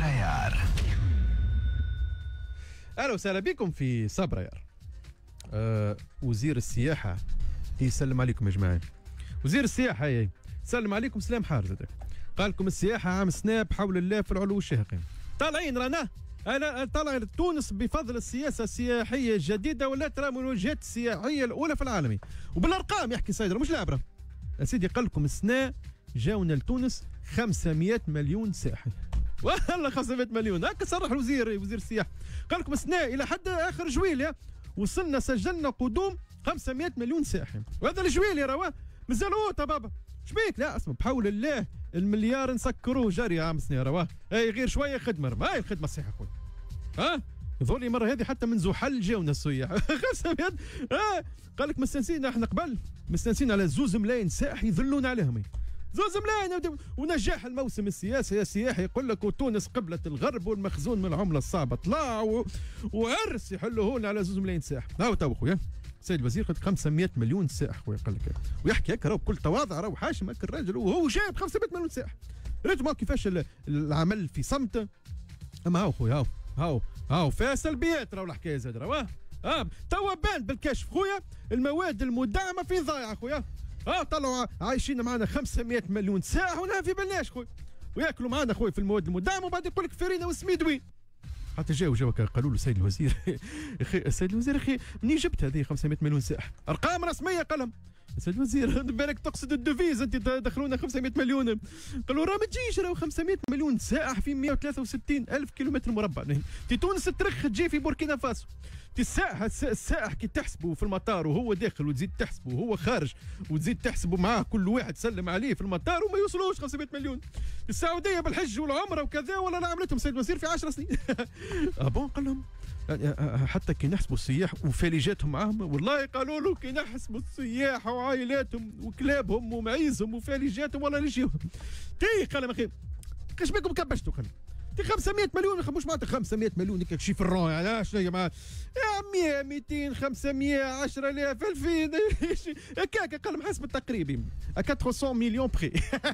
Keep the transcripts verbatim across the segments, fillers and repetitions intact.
صبريار. اهلا وسهلا بكم في صبريار. أه وزير السياحه يسلم عليكم يا جماعه. وزير السياحه يي سلم عليكم سلام حار زادك. قال لكم السياحه عام سناب حول الله في العلو الشاهقين. طالعين رانا انا طالع تونس بفضل السياسه السياحيه الجديده ولا ترى من الوجهات السياحيه الاولى في العالم، وبالارقام يحكي سيدر مش لعبره. يا سيدي قال لكم السنه جاونا لتونس خمسمائة مليون سائح. والله خمسمائة مليون هكا صرح الوزير وزير السياحه. قال لكم السنه الى حد اخر جويليا وصلنا سجلنا قدوم خمسمائة مليون سائح، وهذا الجويليا راه مازال هو بابا. شبيك؟ لا اسمع بحول الله المليار نسكروه جاري عام سنه راه اي غير شويه خدمه. هاي الخدمه الصحيحه خويا. ها يظهر لي مره هذه حتى من زحل جاونا السياح خمسمائة. ها قال لك مستانسين احنا قبل مستانسين على زوز ملايين سائح يذلون عليهم. زوز ملايين ونجاح الموسم السياسي السياحي يقول لك وتونس قبلة الغرب والمخزون من العمله الصعبه طلع و... وعرس يحلوه لنا على زوز ملايين سائح. ها تو خويا سيد الوزير قال خمسمائة مليون سائح خويا قال لك، ويحكي هكا راهو بكل تواضع راهو حاشم هكا الراجل وهو جايب خمسمائة مليون سائح. ريت ما كيفاش العمل في صمت. اما هاو خويا هاو هاو هاو فيها سلبيات راهو الحكايه زاد راهو. اه توا بان بالكشف خويا المواد المدعمه في ضايعه خويا. اه طلعوا عايشين معنا خمسمائة مليون سائح ولا في بالناش خويا، وياكلوا معنا خويا في المواد المدعمه وبعد يقول لك فيرينا وسميد وين. حتى جاوا جاوا قالوا له سيد الوزير اخي السيد الوزير اخي منين جبت هذه خمسمائة مليون سائح؟ ارقام رسميه قلم. سيد الوزير بالك تقصد الدوفيز انت دخلونا خمسمائة مليون. قالوا راه ما تجيش راه خمسمائة مليون سائح في مئة وثلاثة وستين ألف كيلومتر مربع. تي تونس ترخ تجي في بوركينا فاسو. تي السائح السائح كي تحسبه في المطار وهو داخل وتزيد تحسبه وهو خارج وتزيد تحسبه معاه كل واحد سلم عليه في المطار وما يوصلوش خمسمائة مليون. السعوديه بالحج والعمره وكذا ولا لا عملتهم سيد الوزير في عشر سنين. اه بون قال لهم حتى كي نحسبوا السياح وفاليجاتهم معاهم والله قالوا له كي نحسبوا السياح وعائلاتهم وكلابهم ومعيزهم وفاليجاتهم والله نجيهم. تي قال اخي ايش بكم كبشتوا قال تي خمسمائة مليون مش معناتها خمسمائة مليون هيك شي في الرون يعني شنو يا مع مئة مئتين خمسمائة عشرة آلاف ألفين هكاك قال محسب التقريبي ثلاثمائة مليون بخي.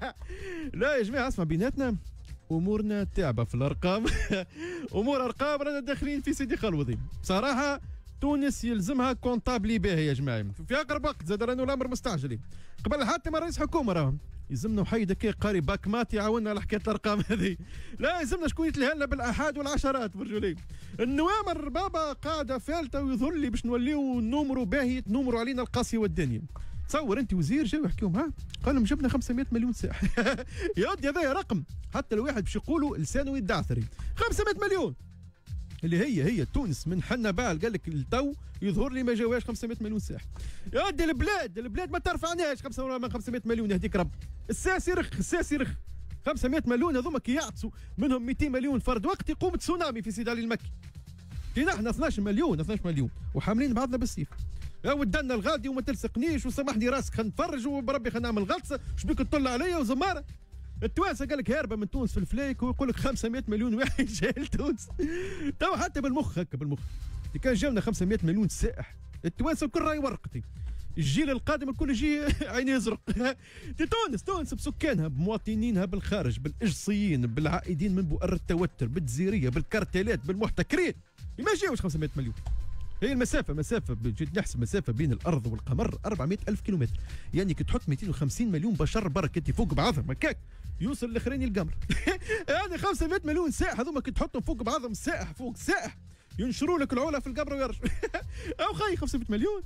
لا يا جماعه اسمع بيناتنا امورنا تعبه في الارقام. امور ارقام رانا داخلين في سيدي خلوضي بصراحه. تونس يلزمها كونطابلي باهي يا جماعه في اقرب وقت زاد رانو الامر مستعجل. قبل حتى ما رئيس حكومه راه يلزمنا وحيد هكا قاري باكمات يعاوننا على حكايه الارقام هذه. لا يلزمنا شكون يتلهى لنا بالاحاد والعشرات برجولي. النوامر بابا قاعده فالته ويظهر لي باش نوليو نومرو باهي نومرو علينا القاسي والدنيا. تصور انت وزير جاو يحكيهم ها قال لهم جبنا خمسمائة مليون سائح. يا ودي هذا رقم حتى لو واحد باش يقولوا لسانه يدعثري. خمسمائة مليون اللي هي هي تونس من حنا بال قال لك التو يظهر لي ما جاوهاش خمسمائة مليون سائح. يا ودي البلاد البلاد ما ترفعناش خمسمائة مليون يهديك رب. الساس يرخ الساس يرخ. خمسمائة مليون هذوما كي يعطسوا منهم مئتين مليون فرد وقت يقوم تسونامي في سيدي علي المكي. كي نحن اثناش مليون اثناش مليون وحاملين بعضنا بالسيف. يا ودنا الغادي وما تلصقنيش وسامحني راسك خلينا نتفرج وبربي خلينا نعمل غلطه شبيك تطل عليا وزماره. التوانسه قال لك هاربه من تونس في الفلايك ويقول لك خمسمائة مليون واحد جاي لتونس. تو حتى بالمخ هكا بالمخ كان جاونا خمسمائة مليون سائح التوانسه الكل راهي ورقتي. الجيل القادم الكل يجي عيني يزرق. في تونس تونس بسكانها بمواطنينها بالخارج بالاجصيين بالعائدين من بؤر التوتر بالجزيريه بالكارتيلات بالمحتكرين ما جاوش خمسمائة مليون. هي المسافة مسافة جيت نحسب مسافة بين الأرض والقمر أربعمائة ألف كيلومتر. يعني كي تحط مئتين وخمسين مليون بشر برك انت فوق بعضهم هكاك يوصل الاخرين القمر. يعني خمسمائة مليون سائح هذوما كي تحطهم فوق بعضهم سائح فوق سائح ينشروا لك العلا في القبر ويرجعوا. او خي خمسمائة مليون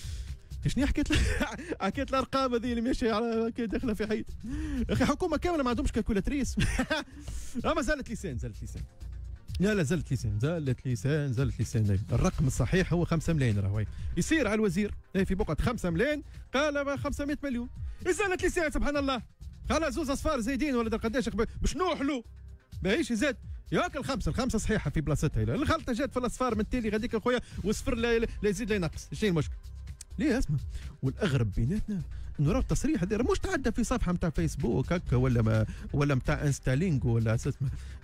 شنو حكيت حكيت الارقام هذه اللي ماشيه على كي داخله في حيط. اخي حكومه كامله ما عندهمش كالكولاتريس. اما زالت لسان زالت لسان لا لا زلت لسان زلت لسان زلت لسان. الرقم الصحيح هو خمسة ملايين راهو يصير على الوزير في بقعه خمسة ملايين قال خمسمائة مليون. زلت لسان سبحان الله. قال زوز اصفار زايدين ولا قداش باش نوحلوا باهيش زاد ياك الخمسه الخمسه صحيحه في بلاصتها. الخلطه جات في الاصفار من التالي غاديك خويا وصفر لا, لا يزيد لا ينقص. شنو المشكل؟ ليه اسمع والاغرب بيناتنا انه راه التصريح هذا مش تعدى في صفحه نتاع فيسبوك هكا ولا ما ولا نتاع انستالينج ولا اساس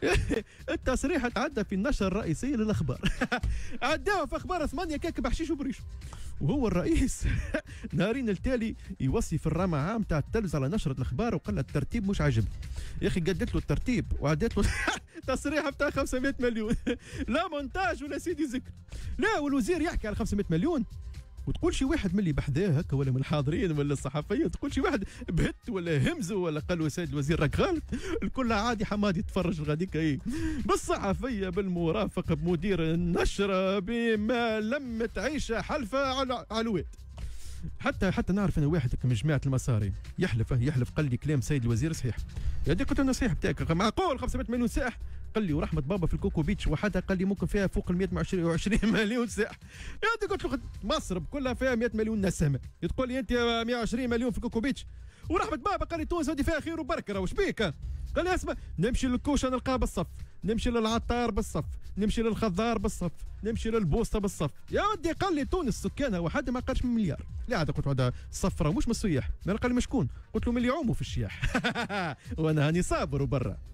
التصريح تعدى في النشره الرئيسيه للاخبار. عداوه في اخبار ثمانيه كاك بحشيش وبريش. وهو الرئيس نهارين التالي يوصي في الرامع عام تاع التلفزه على نشره الاخبار وقال الترتيب مش عاجبني. يا اخي قدت له الترتيب وعدت له تصريحه بتاع خمسمائة مليون لا مونتاج ولا سيدي ذكر. لا والوزير يحكي على خمسمائة مليون وتقول شي واحد من اللي بحذاه هكا ولا من الحاضرين ولا الصحفيين تقول شي واحد بهت ولا همزه ولا قال له سيد الوزير راك غلط. الكل عادي حمادي يتفرج غاديك ايه بالصحفيه بالمرافقه بمدير النشره بما لم تعيش حلفه على علوات. حتى حتى نعرف انا واحد من جماعه المصاري يحلف يحلف قال لي كلام سيد الوزير صحيح. يا دي قلت له النصيحه بتاعك معقول خمسمائة مليون سائح؟ قال لي ورحمه بابا في الكوكو بيتش وحدها قال لي ممكن فيها فوق ال مائة وعشرين مليون سائح. يا دي قلت له مصر كلها فيها مائة مليون نسمه تقول لي انت مائة وعشرين مليون في الكوكو بيتش. ورحمه بابا قال لي تونس هذه فيها خير وبركه واش بيك؟ قال لي اسمع نمشي للكوشه نلقاه بالصف، نمشي للعطار بالصف، نمشي للخضار بالصف، نمشي للبوسطه بالصف. يا ودي قال لي تونس سكانها وحدها ما قالش من مليار. لا عاد قلت هذا الصفرة مش من السياح. قال لي من شكون؟ قلت له من اللي يعوموا في الشياح وانا هاني صابر وبرا.